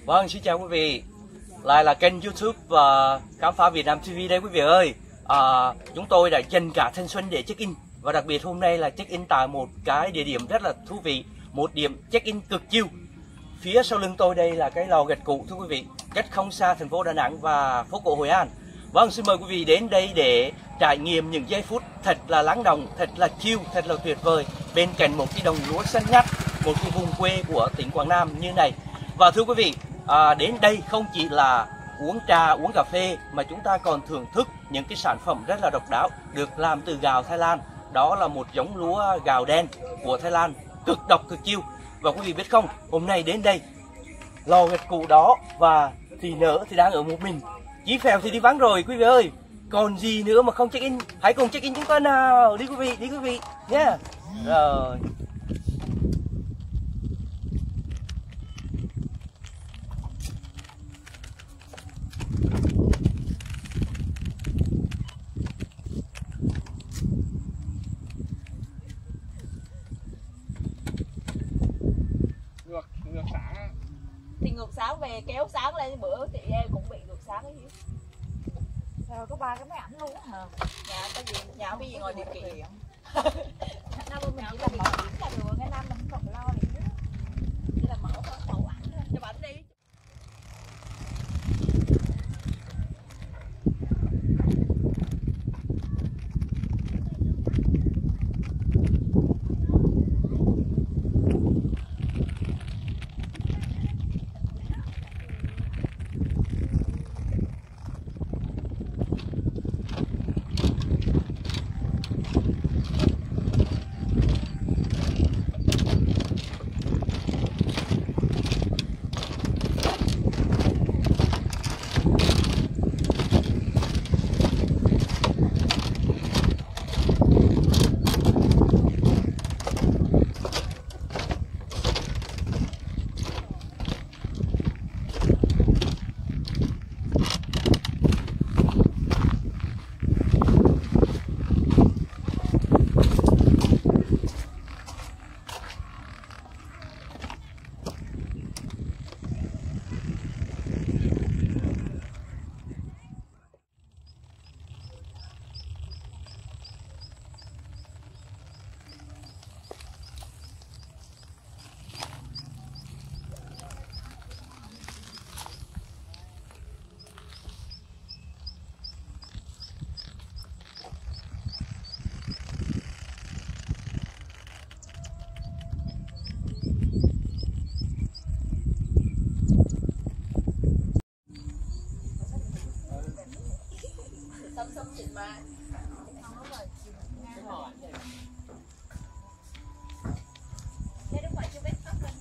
Vâng, xin chào quý vị. Lại là kênh YouTube và Khám phá Việt Nam TV đây quý vị ơi. Chúng tôi đã dành cả thanh xuân để check-in. Và đặc biệt hôm nay là check-in tại một cái địa điểm rất là thú vị. Một điểm check-in cực chill. Phía sau lưng tôi đây là cái lò gạch cụ thưa quý vị, cách không xa thành phố Đà Nẵng và phố cổ Hội An. Vâng, xin mời quý vị đến đây để trải nghiệm những giây phút thật là lắng động, thật là chill, thật là tuyệt vời bên cạnh một cái đồng lúa xanh ngắt, một cái vùng quê của tỉnh Quảng Nam như này. Và thưa quý vị, đến đây không chỉ là uống trà, uống cà phê mà chúng ta còn thưởng thức những cái sản phẩm rất là độc đáo được làm từ gạo Thái Lan. Đó là một giống lúa gạo đen của Thái Lan, cực độc cực chill. Và quý vị biết không, hôm nay đến đây lò gạch cụ đó và thì nở thì đang ở một mình, Chí Phèo thì đi vắng rồi quý vị ơi. Còn gì nữa mà không check in, hãy cùng check in chúng ta nào, đi quý vị nhé. Rồi ngược sáng thì ngược sáng về kéo sáng lên, bữa chị em cũng bị ngược sáng ấy. Rồi có 3 cái máy ảnh luôn hả? Nhà cái gì, nhà cái gì ngồi điều kiện. Năm mình chỉ là mở ảnh là được, cái năm mình không còn lo gì nữa. Chỉ là mở mẫu ảnh thôi, cho bạn đi. Sống xịn mà. Thế đúng rồi, chưa biết hết rồi.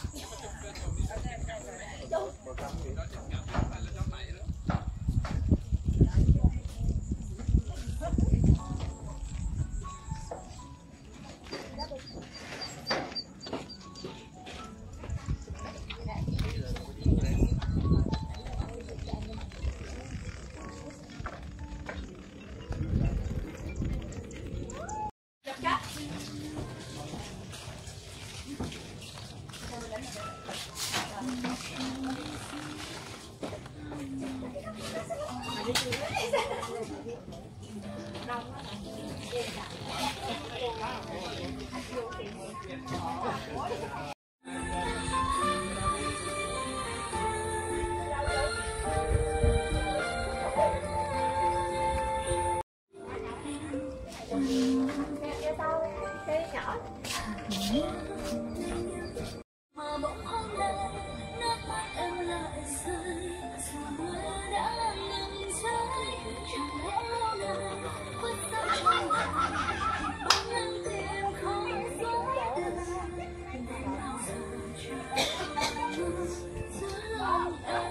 Mà bỗng hôm nay nước mắt em lại rơi, rồi mưa đã ngừng rơi. Chẳng lẽ lâu nay khuất sau trong lòng bóng lưng tìm không dối đời. Tình bao giờ chưa giữa lòng em.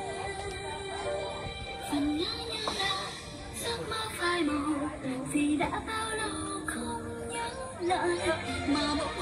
Phần nhớ như là giấc mơ phai màu, vì đã bao lâu không nhớ lại mà bỗng